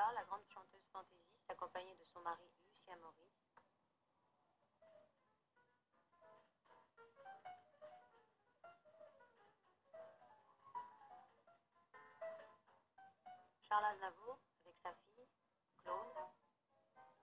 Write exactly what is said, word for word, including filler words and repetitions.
Charla, la grande chanteuse fantaisiste, accompagnée de son mari Lucien Maurice. Charles Aznavour avec sa fille.